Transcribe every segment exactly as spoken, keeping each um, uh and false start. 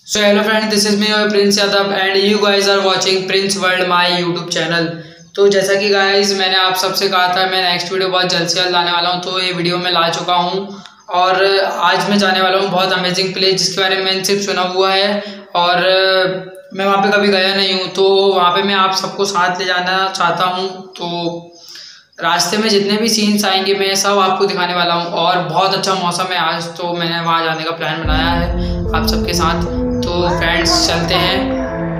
So hello friends, this is me your Prince Yadav and you guys are watching Prince World my YouTube channel। तो जैसा कि guys मैंने आप सबसे कहा था मैं नेक्स्ट वीडियो बहुत जल्द से जल्द लाने वाला हूँ, तो ये वीडियो मैं ला चुका हूँ और आज मैं जाने वाला हूँ बहुत अमेजिंग प्लेस जिसके बारे में मैंने सिर्फ सुना हुआ है और मैं वहाँ पे कभी गया नहीं हूँ। तो वहाँ पे मैं आप सबको साथ ले जाना चाहता हूँ। तो रास्ते में जितने भी सीन्स आएंगे मैं सब आपको दिखाने वाला हूँ और बहुत अच्छा मौसम है आज, तो मैंने वहाँ जाने का प्लान बनाया है आप सबके साथ। तो फ्रेंड्स चलते हैं।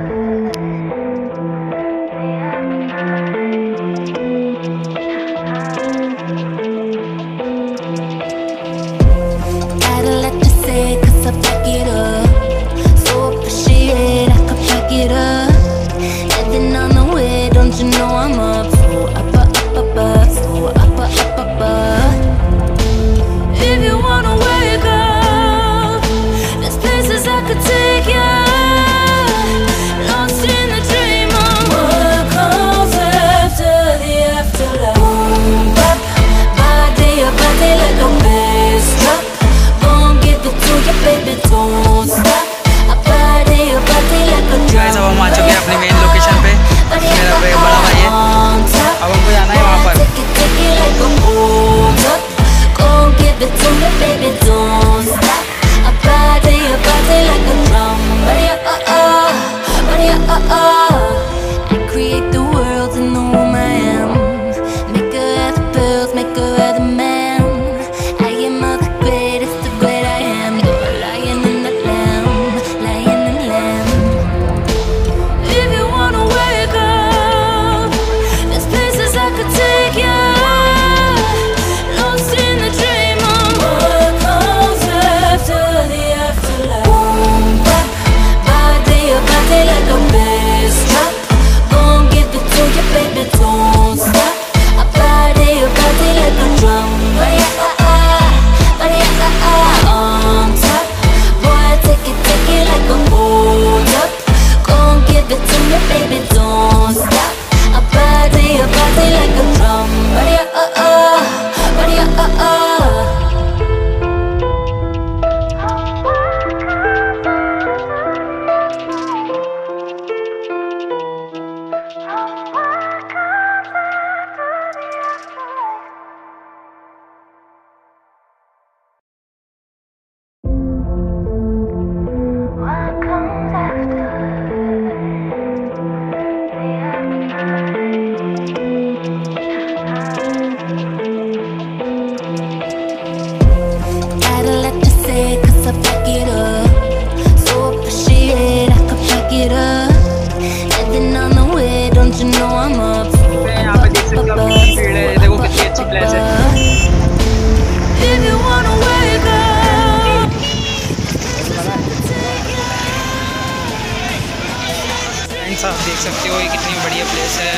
आप देख सकते हो ये कितनी बढ़िया प्लेस है।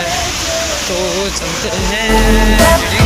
तो चलते हैं।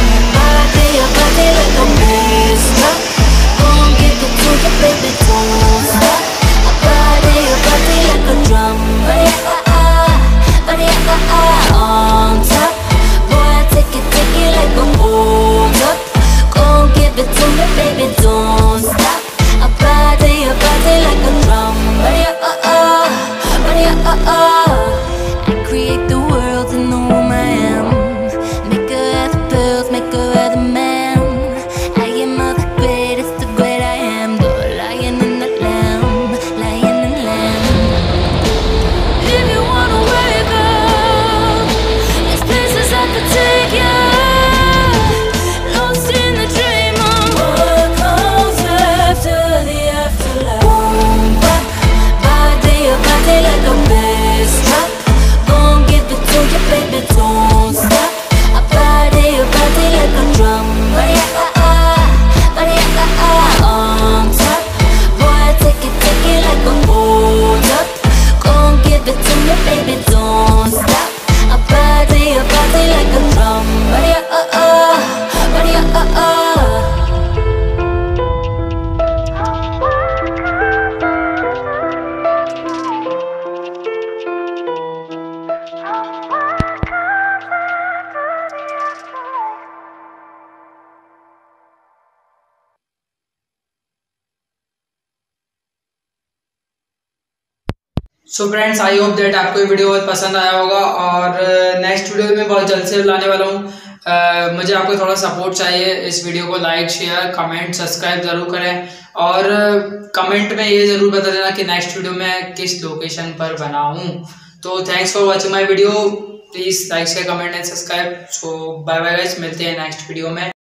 So friends, I hope that आपको ये वीडियो बहुत पसंद आया होगा और नेक्स्ट वीडियो में बहुत जल्द से लाने वाला हूँ। uh, मुझे आपको थोड़ा सपोर्ट चाहिए। इस वीडियो को लाइक, शेयर, कमेंट, सब्सक्राइब ज़रूर करें और कमेंट में ये ज़रूर बता देना कि नेक्स्ट वीडियो में किस लोकेशन पर बनाऊँ। तो thanks for watching my video. Please like, share, comment and subscribe. So bye bye guys, मिलते हैं नेक्स्ट वीडियो में।